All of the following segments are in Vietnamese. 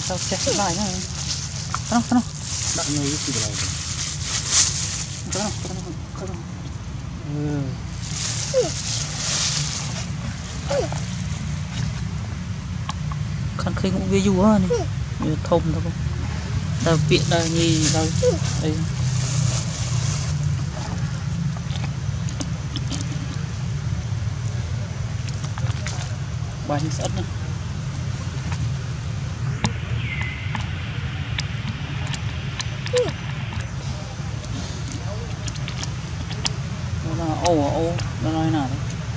sao chết lại nữa không đặt người gì vậy khăn khi cũng vui vui này như thông đâu đâu viện đâu nhì đâu đây bài như sẵn nữa nó là ô nó nói nào đấy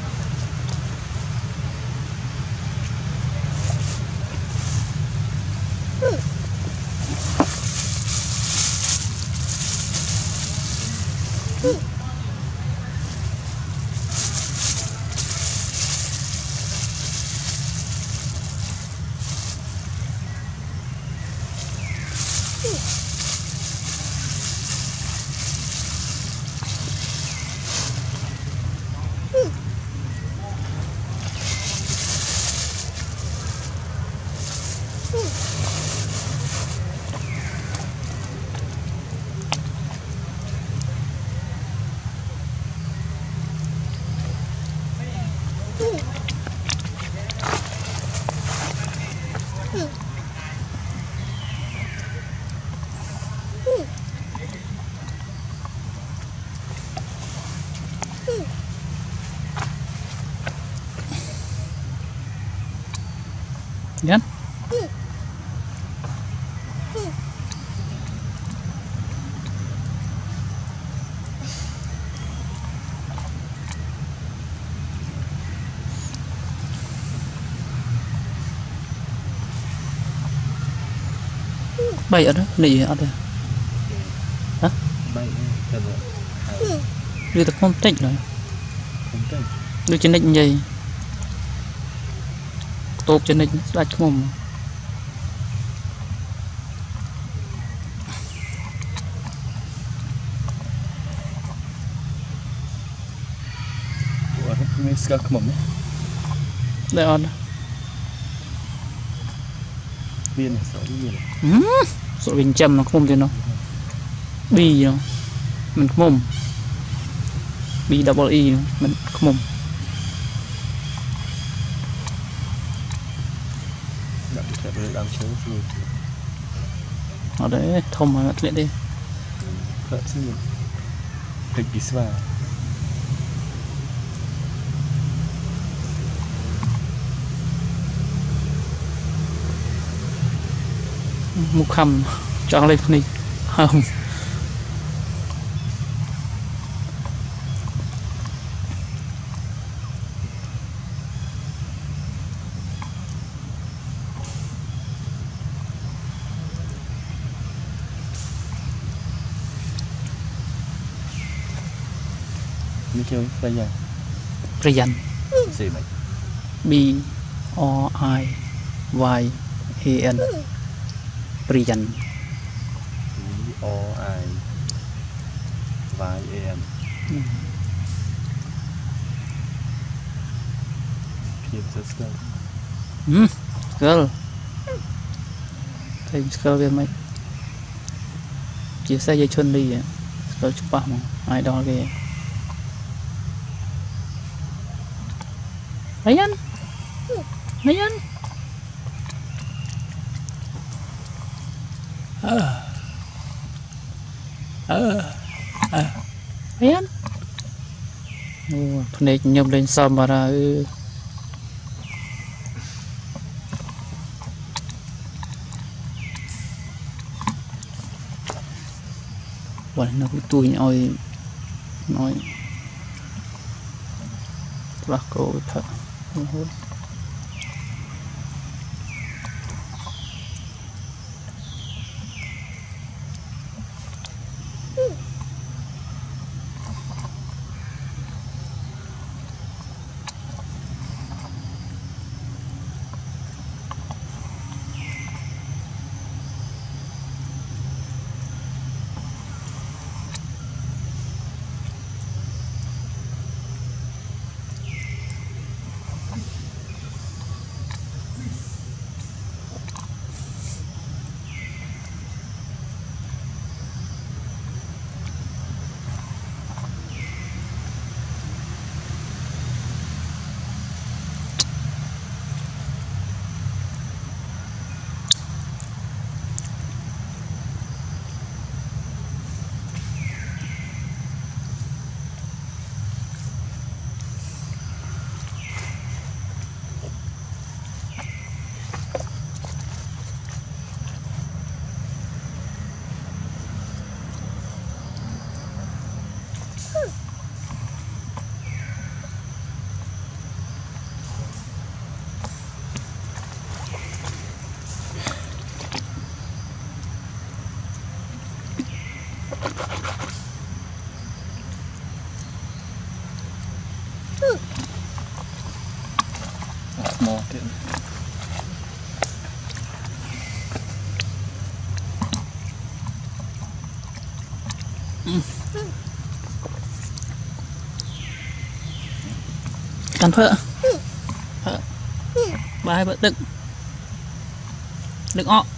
nhá bay ở đó nị ở đây hả bay đưa được không tịnh rồi đưa trên định gì tốp trên định đã chung mình sẽ cầm mồm đây on viên này sợ viên sợ bình châm nó không thì nó bì nó mình không bì double e mình không ở đấy thông mà luyện đi một khăm chọn lên này không như chơi Briyan Briyan gì vậy B O I Y A N Briyan B O I Y A N Phim girl thấy girl về mấy chia sẻ dây chân đi girl chụp bằng ai đó kìa Briyan Briyan Briyan này nhầm lên sao mà ra bọn nó tui nói là cô thật mò thế cắn phở ba hai vợ đựng đựng ọ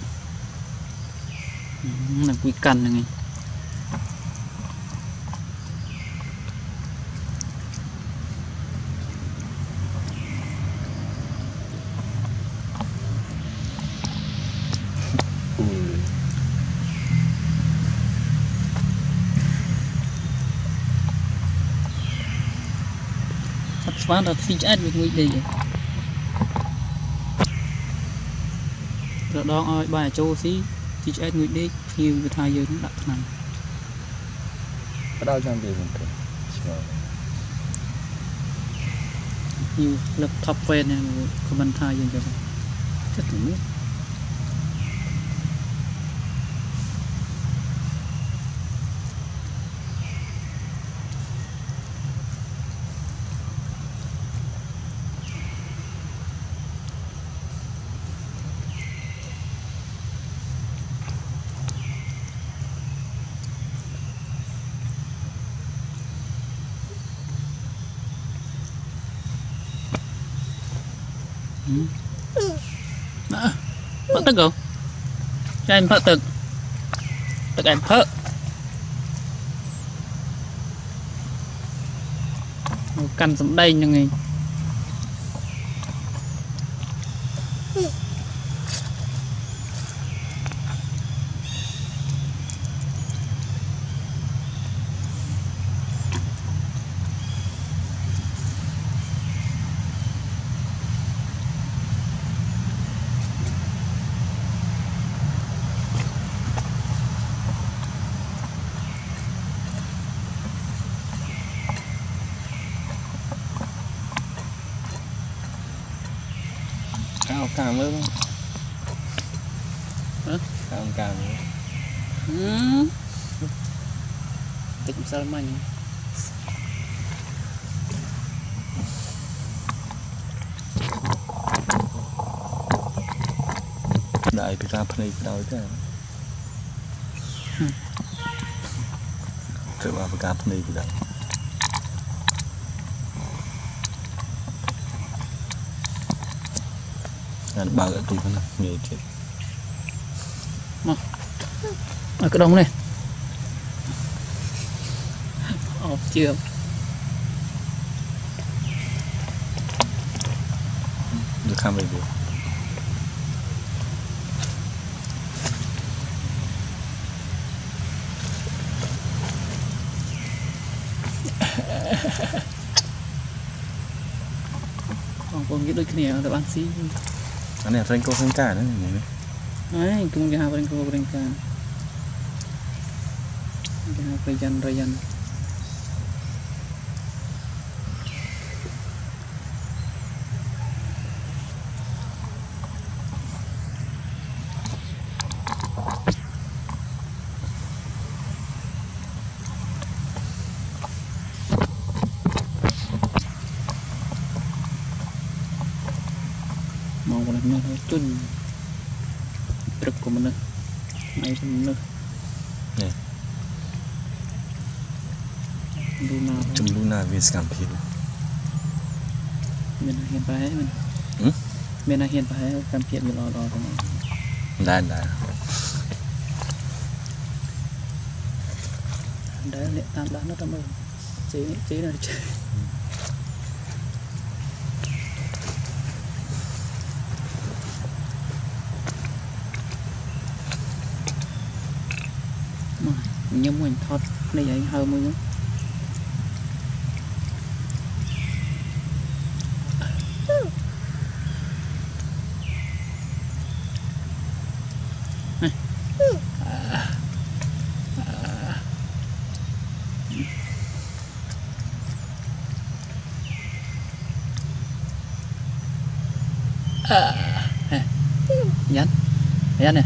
là quý cằn này. Phát là phi chết được nguy đi rồi đó ơi bài châu xí phi chết nguy đi nhiều người thay giờ nó đặt này ở đâu trong gì mình thấy nhiều lực thấp quen này của mình thay giờ cho chất lượng nước phở tức không? Cho em phở tức em phở căn xuống đây như này cao càng lớn cao càng tích sao mạnh đại bị ra phơi đau thế tự vào bị ra phơi bị đau anh bao cái túi nó nghề chết ở cái đông này chưa được không vậy còn cái đôi kia là bác sĩ anh này Franco không cả nữa này đấy cũng ra Franco Briyan mau một lần nữa chun trục của mình nữa này mình nữa nè Luna chung Luna về scam phim mình hiện phải mình hiện phải cam phiền rồi lo rồi đã đấy lệ tam đá nó tao mơ chế này chơi nhưng mình thoát này vậy hơi mưa dán nè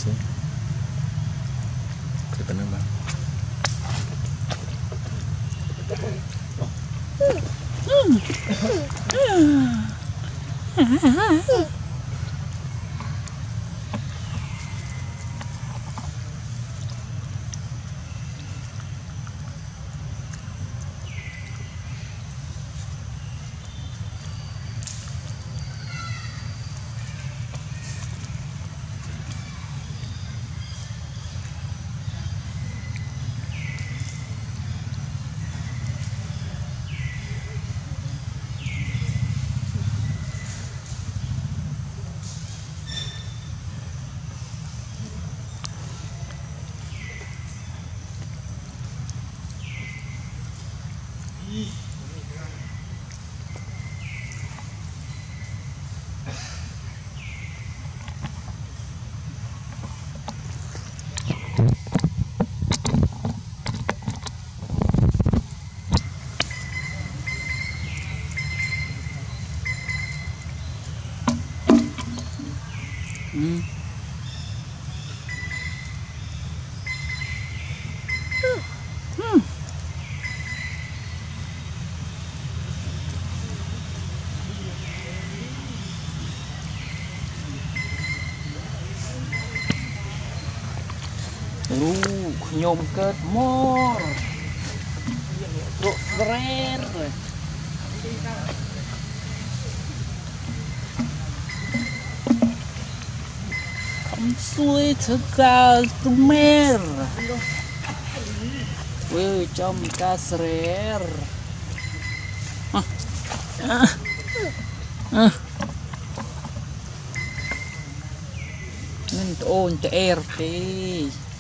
sih. Kelihatan bang. Nhôm kết mò rộ rét rồi không xuôi thức ca tung mer với trong ca srer nên ôn cho er đi